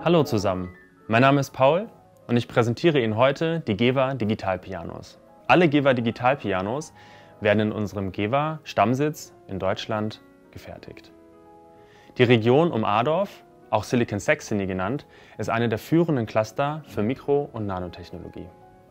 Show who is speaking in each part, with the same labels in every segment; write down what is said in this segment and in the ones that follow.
Speaker 1: Hallo zusammen, mein Name ist Paul und ich präsentiere Ihnen heute die GEWA Digitalpianos. Alle GEWA Digitalpianos werden in unserem GEWA Stammsitz in Deutschland gefertigt. Die Region um Adorf, auch Silicon Saxony genannt, ist eine der führenden Cluster für Mikro- und Nanotechnologie.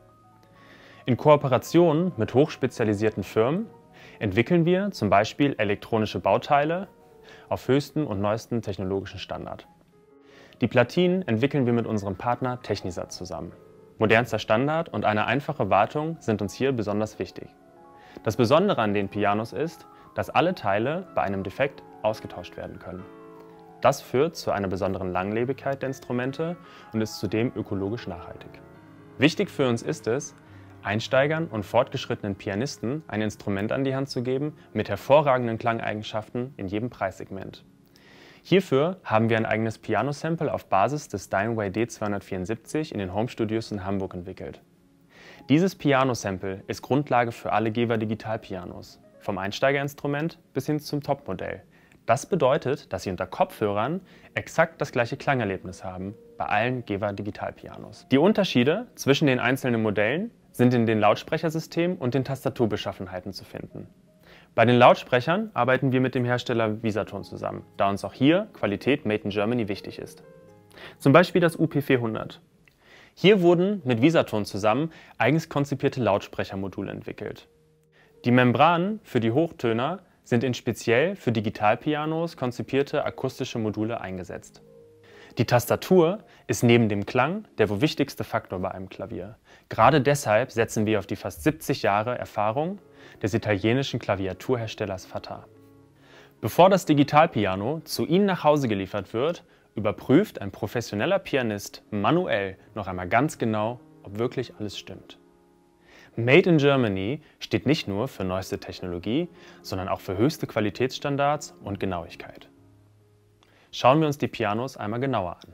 Speaker 1: In Kooperation mit hochspezialisierten Firmen entwickeln wir zum Beispiel elektronische Bauteile auf höchstem und neuestem technologischen Standard. Die Platinen entwickeln wir mit unserem Partner Technisat zusammen. Modernster Standard und eine einfache Wartung sind uns hier besonders wichtig. Das Besondere an den Pianos ist, dass alle Teile bei einem Defekt ausgetauscht werden können. Das führt zu einer besonderen Langlebigkeit der Instrumente und ist zudem ökologisch nachhaltig. Wichtig für uns ist es, Einsteigern und fortgeschrittenen Pianisten ein Instrument an die Hand zu geben mit hervorragenden Klangeigenschaften in jedem Preissegment. Hierfür haben wir ein eigenes Piano-Sample auf Basis des Steinway D274 in den Home Studios in Hamburg entwickelt. Dieses Piano-Sample ist Grundlage für alle GEWA Digitalpianos, vom Einsteigerinstrument bis hin zum Topmodell. Das bedeutet, dass Sie unter Kopfhörern exakt das gleiche Klangerlebnis haben bei allen GEWA Digitalpianos. Die Unterschiede zwischen den einzelnen Modellen sind in den Lautsprechersystemen und den Tastaturbeschaffenheiten zu finden. Bei den Lautsprechern arbeiten wir mit dem Hersteller Visaton zusammen, da uns auch hier Qualität Made in Germany wichtig ist. Zum Beispiel das UP400. Hier wurden mit Visaton zusammen eigens konzipierte Lautsprechermodule entwickelt. Die Membranen für die Hochtöner sind in speziell für Digitalpianos konzipierte akustische Module eingesetzt. Die Tastatur ist neben dem Klang der wohl wichtigste Faktor bei einem Klavier. Gerade deshalb setzen wir auf die fast 70 Jahre Erfahrung des italienischen Klaviaturherstellers Fatar. Bevor das Digitalpiano zu Ihnen nach Hause geliefert wird, überprüft ein professioneller Pianist manuell noch einmal ganz genau, ob wirklich alles stimmt. Made in Germany steht nicht nur für neueste Technologie, sondern auch für höchste Qualitätsstandards und Genauigkeit. Schauen wir uns die Pianos einmal genauer an.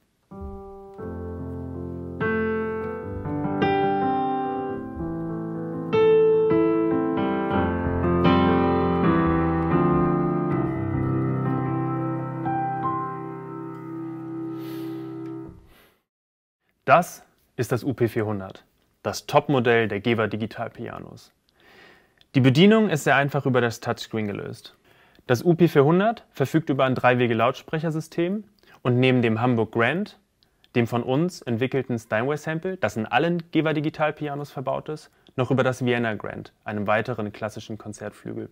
Speaker 1: Das ist das UP400, das Topmodell der GEWA Digitalpianos. Die Bedienung ist sehr einfach über das Touchscreen gelöst. Das UP400 verfügt über ein 3-Wege-Lautsprechersystem und neben dem Hamburg Grand, dem von uns entwickelten Steinway-Sample, das in allen GEWA Digitalpianos verbaut ist, noch über das Vienna Grand, einem weiteren klassischen Konzertflügel.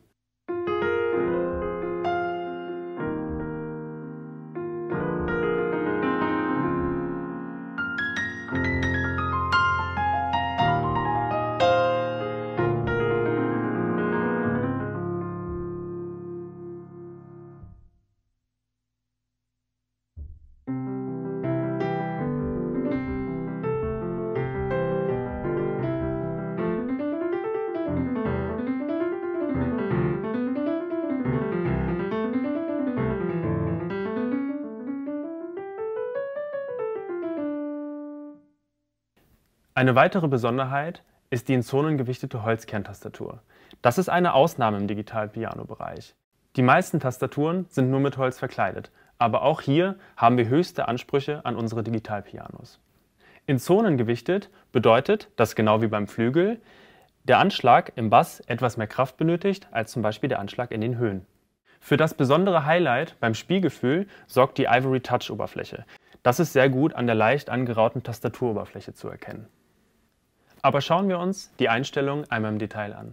Speaker 1: Eine weitere Besonderheit ist die in Zonen gewichtete Holzkerntastatur. Das ist eine Ausnahme im Digitalpiano-Bereich. Die meisten Tastaturen sind nur mit Holz verkleidet, aber auch hier haben wir höchste Ansprüche an unsere Digitalpianos. In Zonen gewichtet bedeutet, dass genau wie beim Flügel der Anschlag im Bass etwas mehr Kraft benötigt als zum Beispiel der Anschlag in den Höhen. Für das besondere Highlight beim Spielgefühl sorgt die Ivory Touch-Oberfläche. Das ist sehr gut an der leicht angerauten Tastaturoberfläche zu erkennen. Aber schauen wir uns die Einstellungen einmal im Detail an.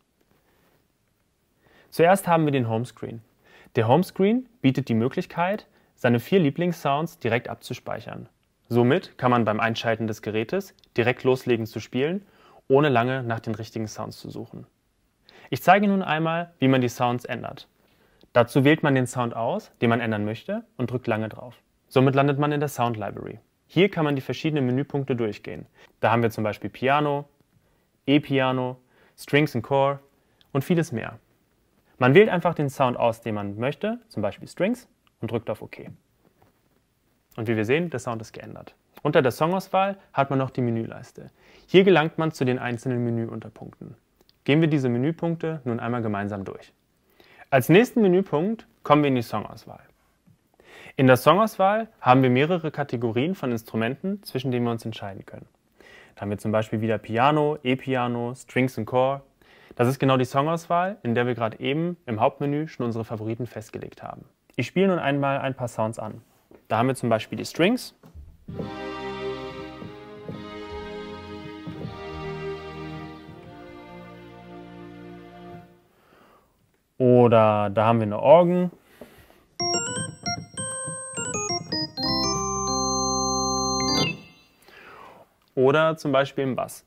Speaker 1: Zuerst haben wir den Homescreen. Der Homescreen bietet die Möglichkeit, seine 4 Lieblingssounds direkt abzuspeichern. Somit kann man beim Einschalten des Gerätes direkt loslegen zu spielen, ohne lange nach den richtigen Sounds zu suchen. Ich zeige nun einmal, wie man die Sounds ändert. Dazu wählt man den Sound aus, den man ändern möchte, und drückt lange drauf. Somit landet man in der Sound Library. Hier kann man die verschiedenen Menüpunkte durchgehen. Da haben wir zum Beispiel Piano, E-Piano, Strings and Core und vieles mehr. Man wählt einfach den Sound aus, den man möchte, zum Beispiel Strings, und drückt auf OK. Und wie wir sehen, der Sound ist geändert. Unter der Songauswahl hat man noch die Menüleiste. Hier gelangt man zu den einzelnen Menüunterpunkten. Gehen wir diese Menüpunkte nun einmal gemeinsam durch. Als nächsten Menüpunkt kommen wir in die Songauswahl. In der Songauswahl haben wir mehrere Kategorien von Instrumenten, zwischen denen wir uns entscheiden können. Da haben wir zum Beispiel wieder Piano, E-Piano, Strings und Chor. Das ist genau die Songauswahl, in der wir gerade eben im Hauptmenü schon unsere Favoriten festgelegt haben. Ich spiele nun einmal ein paar Sounds an. Da haben wir zum Beispiel die Strings. Oder da haben wir eine Orgel. Oder zum Beispiel einen Bass.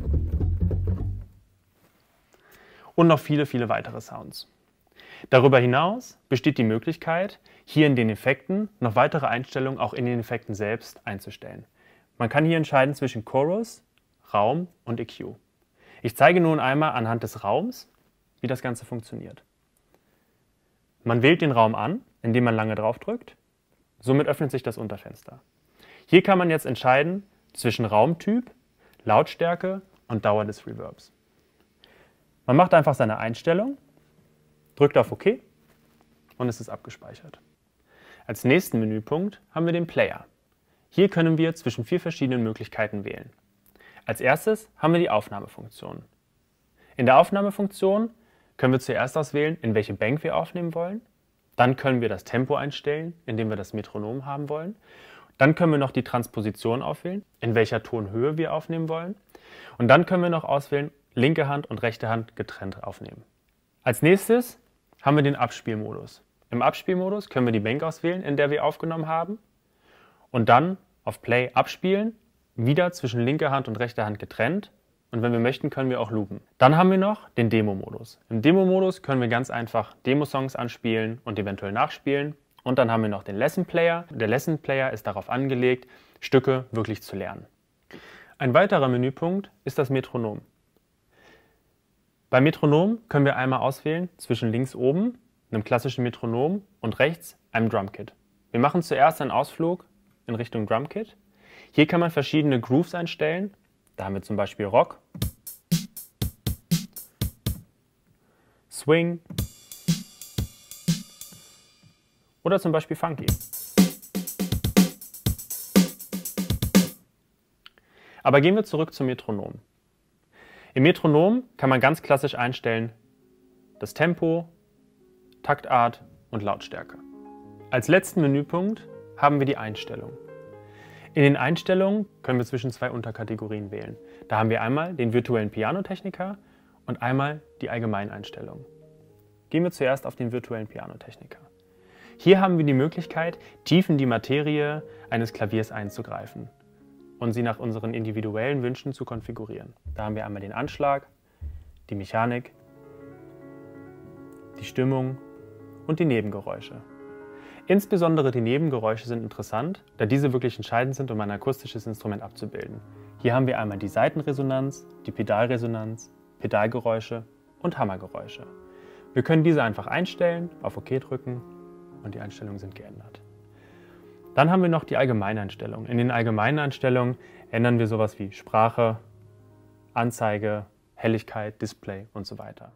Speaker 1: Und noch viele, viele weitere Sounds. Darüber hinaus besteht die Möglichkeit, hier in den Effekten noch weitere Einstellungen auch in den Effekten selbst einzustellen. Man kann hier entscheiden zwischen Chorus, Raum und EQ. Ich zeige nun einmal anhand des Raums, wie das Ganze funktioniert. Man wählt den Raum an, indem man lange drauf drückt. Somit öffnet sich das Unterfenster. Hier kann man jetzt entscheiden zwischen Raumtyp, Lautstärke und Dauer des Reverbs. Man macht einfach seine Einstellung, drückt auf OK und es ist abgespeichert. Als nächsten Menüpunkt haben wir den Player. Hier können wir zwischen 4 verschiedenen Möglichkeiten wählen. Als erstes haben wir die Aufnahmefunktion. In der Aufnahmefunktion können wir zuerst auswählen, in welche Bank wir aufnehmen wollen. Dann können wir das Tempo einstellen, indem wir das Metronom haben wollen. Dann können wir noch die Transposition auswählen, in welcher Tonhöhe wir aufnehmen wollen. Und dann können wir noch auswählen, linke Hand und rechte Hand getrennt aufnehmen. Als nächstes haben wir den Abspielmodus. Im Abspielmodus können wir die Bank auswählen, in der wir aufgenommen haben. Und dann auf Play abspielen, wieder zwischen linker Hand und rechter Hand getrennt. Und wenn wir möchten, können wir auch loopen. Dann haben wir noch den Demo-Modus. Im Demo-Modus können wir ganz einfach Demo-Songs anspielen und eventuell nachspielen. Und dann haben wir noch den Lesson Player. Der Lesson Player ist darauf angelegt, Stücke wirklich zu lernen. Ein weiterer Menüpunkt ist das Metronom. Beim Metronom können wir einmal auswählen zwischen links oben, einem klassischen Metronom, und rechts einem Drumkit. Wir machen zuerst einen Ausflug in Richtung Drumkit. Hier kann man verschiedene Grooves einstellen. Da haben wir zum Beispiel Rock, Swing oder zum Beispiel Funky. Aber gehen wir zurück zum Metronom. Im Metronom kann man ganz klassisch einstellen das Tempo, Taktart und Lautstärke. Als letzten Menüpunkt haben wir die Einstellung. In den Einstellungen können wir zwischen 2 Unterkategorien wählen. Da haben wir einmal den virtuellen Pianotechniker und einmal die Allgemeineinstellungen. Gehen wir zuerst auf den virtuellen Pianotechniker. Hier haben wir die Möglichkeit, tief in die Materie eines Klaviers einzugreifen und sie nach unseren individuellen Wünschen zu konfigurieren. Da haben wir einmal den Anschlag, die Mechanik, die Stimmung und die Nebengeräusche. Insbesondere die Nebengeräusche sind interessant, da diese wirklich entscheidend sind, um ein akustisches Instrument abzubilden. Hier haben wir einmal die Saitenresonanz, die Pedalresonanz, Pedalgeräusche und Hammergeräusche. Wir können diese einfach einstellen, auf OK drücken und die Einstellungen sind geändert. Dann haben wir noch die Allgemeineinstellungen. In den Allgemeineinstellungen ändern wir sowas wie Sprache, Anzeige, Helligkeit, Display und so weiter.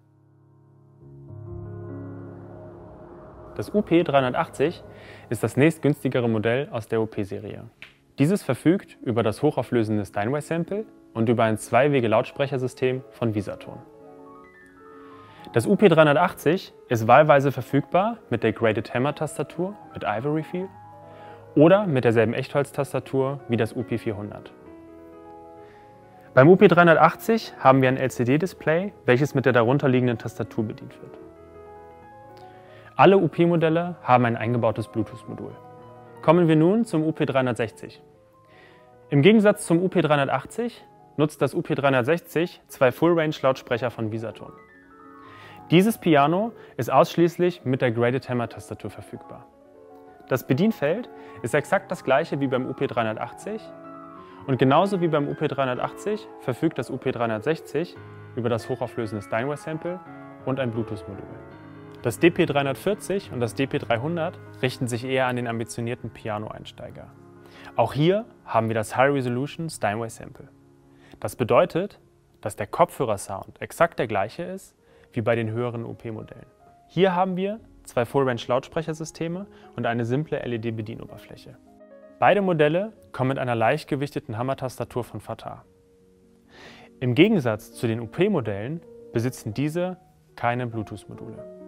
Speaker 1: Das UP380 ist das nächstgünstigere Modell aus der OP-Serie. Dieses verfügt über das hochauflösende Steinway-Sample und über ein 2-Wege-Lautsprechersystem von Visaton. Das UP380 ist wahlweise verfügbar mit der Graded Hammer-Tastatur mit Ivory Feel oder mit derselben Echtholz-Tastatur wie das UP400. Beim UP380 haben wir ein LCD-Display, welches mit der darunterliegenden Tastatur bedient wird. Alle UP-Modelle haben ein eingebautes Bluetooth-Modul. Kommen wir nun zum UP360. Im Gegensatz zum UP380 nutzt das UP360 2 Full-Range-Lautsprecher von Visaton. Dieses Piano ist ausschließlich mit der Graded Hammer-Tastatur verfügbar. Das Bedienfeld ist exakt das gleiche wie beim UP380 und genauso wie beim UP380 verfügt das UP360 über das hochauflösende Steinway-Sample und ein Bluetooth-Modul. Das DP340 und das DP300 richten sich eher an den ambitionierten Piano-Einsteiger. Auch hier haben wir das High Resolution Steinway Sample. Das bedeutet, dass der Kopfhörersound exakt der gleiche ist wie bei den höheren OP-Modellen. Hier haben wir 2 Full-Range-Lautsprechersysteme und eine simple LED-Bedienoberfläche. Beide Modelle kommen mit einer leicht gewichteten Hammertastatur von Fatah. Im Gegensatz zu den UP-Modellen besitzen diese keine Bluetooth-Module.